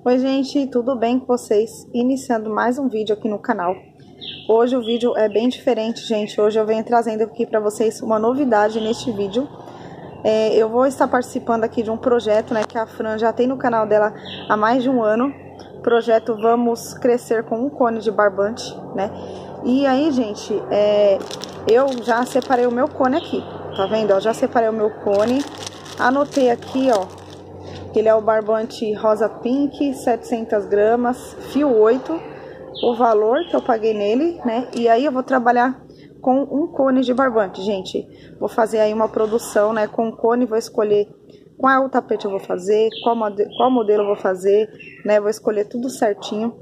Oi gente, tudo bem com vocês? Iniciando mais um vídeo aqui no canal. Hoje o vídeo é bem diferente, gente. Hoje eu venho trazendo aqui para vocês uma novidade neste vídeo. Eu vou estar participando aqui de um projeto, né, que a Fran já tem no canal dela há mais de um ano. Projeto Vamos Crescer com um Cone de Barbante, né? E aí, gente, eu já separei o meu cone aqui, tá vendo? Eu já separei o meu cone, anotei aqui, ó, que ele é o barbante rosa pink, 700 gramas, fio 8, o valor que eu paguei nele, né? E aí eu vou trabalhar com um cone de barbante, gente. Vou fazer aí uma produção, né, com um cone, vou escolher qual tapete eu vou fazer, qual modelo eu vou fazer, né? Vou escolher tudo certinho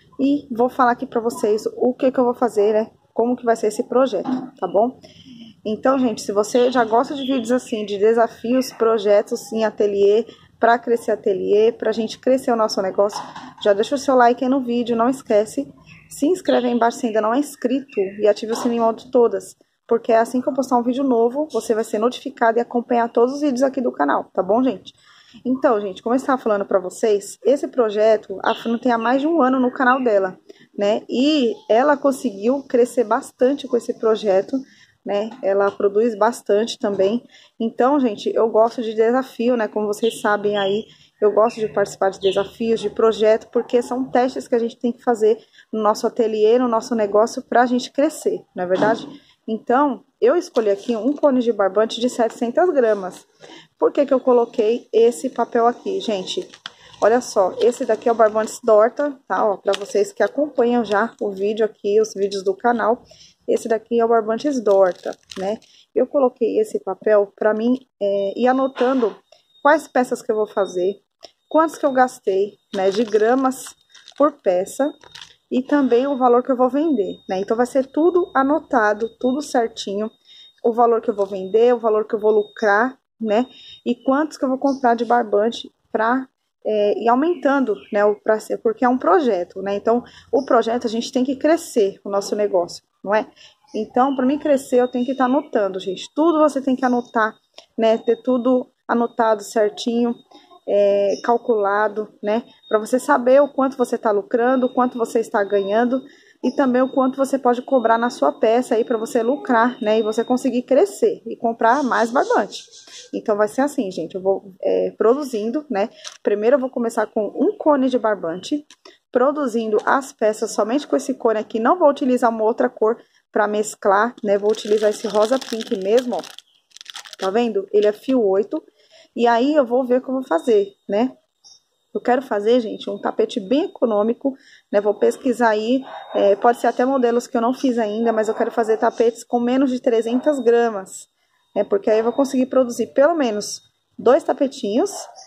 e vou falar aqui pra vocês o que eu vou fazer, né? Como que vai ser esse projeto, tá bom? Então, gente, se você já gosta de vídeos assim, de desafios, projetos em ateliê, para crescer ateliê, pra gente crescer o nosso negócio, já deixa o seu like aí no vídeo, não esquece, se inscreve aí embaixo se ainda não é inscrito e ative o sininho de todas, porque é assim que eu postar um vídeo novo, você vai ser notificado e acompanhar todos os vídeos aqui do canal, tá bom, gente? Então, gente, como eu estava falando pra vocês, esse projeto, a Fran tem há mais de um ano no canal dela, né? E ela conseguiu crescer bastante com esse projeto, né? Ela produz bastante também. Então, gente, eu gosto de desafio, né? Como vocês sabem aí, eu gosto de participar de desafios, de projeto, porque são testes que a gente tem que fazer no nosso ateliê, no nosso negócio, pra gente crescer, não é verdade? Então, eu escolhi aqui um cone de barbante de 700 gramas. Por que que eu coloquei esse papel aqui, gente? Olha só, esse daqui é o barbante Dorta, tá? Ó, pra vocês que acompanham já o vídeo aqui, os vídeos do canal, esse daqui é o barbante Dorta, né? Eu coloquei esse papel pra mim ir anotando quais peças que eu vou fazer, quantos que eu gastei, né, de gramas por peça e também o valor que eu vou vender, né? Então vai ser tudo anotado, tudo certinho, o valor que eu vou vender, o valor que eu vou lucrar, né? E quantos que eu vou comprar de barbante pra ir aumentando, né? Porque é um projeto, né? Então, o projeto a gente tem que crescer o nosso negócio, não é? Então, para mim crescer, eu tenho que estar anotando, gente. Tudo você tem que anotar, né? Ter tudo anotado certinho, calculado, né? Para você saber o quanto você está lucrando, o quanto você está ganhando e também o quanto você pode cobrar na sua peça aí para você lucrar, né? E você conseguir crescer e comprar mais barbante. Então, vai ser assim, gente, eu vou produzindo, né? Primeiro eu vou começar com um cone de barbante, produzindo as peças somente com esse cone aqui. Não vou utilizar uma outra cor para mesclar, né? Vou utilizar esse rosa pink mesmo, ó. Tá vendo? Ele é fio 8. E aí, eu vou ver o que eu vou fazer, né? Eu quero fazer, gente, um tapete bem econômico, né? Vou pesquisar aí, pode ser até modelos que eu não fiz ainda, mas eu quero fazer tapetes com menos de 300 gramas, né? Porque aí eu vou conseguir produzir pelo menos 2 tapetinhos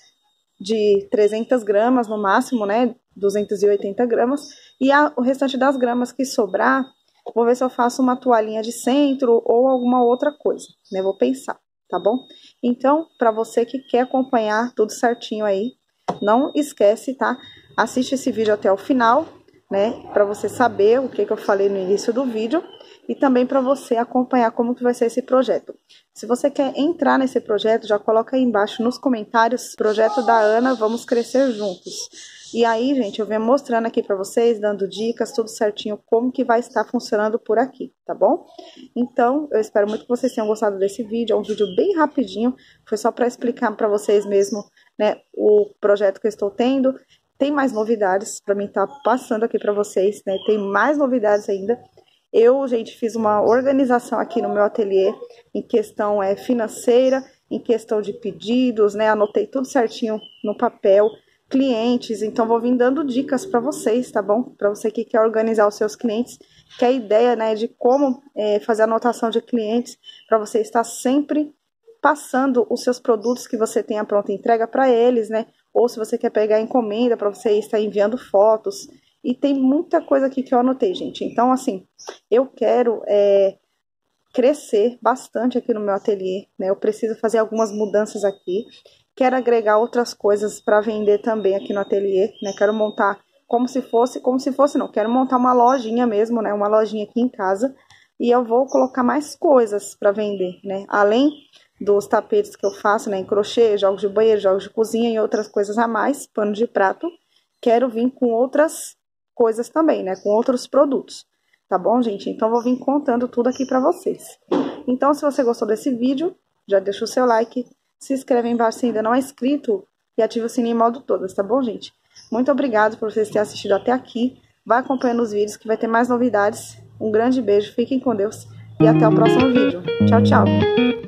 de 300 gramas no máximo, né? 280 gramas. E o restante das gramas que sobrar, vou ver se eu faço uma toalhinha de centro ou alguma outra coisa, né? Vou pensar, tá bom? Então, para você que quer acompanhar tudo certinho aí, não esquece, tá? Assiste esse vídeo até o final, né? Para você saber o que eu falei no início do vídeo e também para você acompanhar como que vai ser esse projeto. Se você quer entrar nesse projeto, já coloca aí embaixo nos comentários, projeto da Ana, vamos crescer juntos. E aí, gente, eu venho mostrando aqui para vocês, dando dicas, tudo certinho, como que vai estar funcionando por aqui, tá bom? Então, eu espero muito que vocês tenham gostado desse vídeo, é um vídeo bem rapidinho, foi só para explicar para vocês mesmo, né, o projeto que eu estou tendo. Tem mais novidades para mim estar passando aqui para vocês, né, tem mais novidades ainda. Eu, gente, fiz uma organização aqui no meu ateliê, em questão financeira, em questão de pedidos, né, anotei tudo certinho no papel, clientes, então vou vir dando dicas para vocês, tá bom? Para você que quer organizar os seus clientes, que a ideia, né, de como fazer anotação de clientes, para você estar sempre passando os seus produtos que você tem a pronta entrega para eles, né? Ou se você quer pegar encomenda para você estar enviando fotos. E tem muita coisa aqui que eu anotei, gente. Então, assim, eu quero crescer bastante aqui no meu ateliê, né? Eu preciso fazer algumas mudanças aqui. Quero agregar outras coisas para vender também aqui no ateliê, né? Quero montar como se fosse não, quero montar uma lojinha mesmo, né? Uma lojinha aqui em casa. E eu vou colocar mais coisas para vender, né? Além dos tapetes que eu faço, né, em crochê, jogos de banheiro, jogos de cozinha e outras coisas a mais, pano de prato. quero vir com outras coisas também, né? Com outros produtos, tá bom, gente? Então, vou vir contando tudo aqui pra vocês. Então, se você gostou desse vídeo, já deixa o seu like, se inscreve aí embaixo se ainda não é inscrito e ativa o sininho em modo todas, tá bom, gente? Muito obrigada por vocês terem assistido até aqui. Vai acompanhando os vídeos que vai ter mais novidades. Um grande beijo, fiquem com Deus e até o próximo vídeo. Tchau, tchau!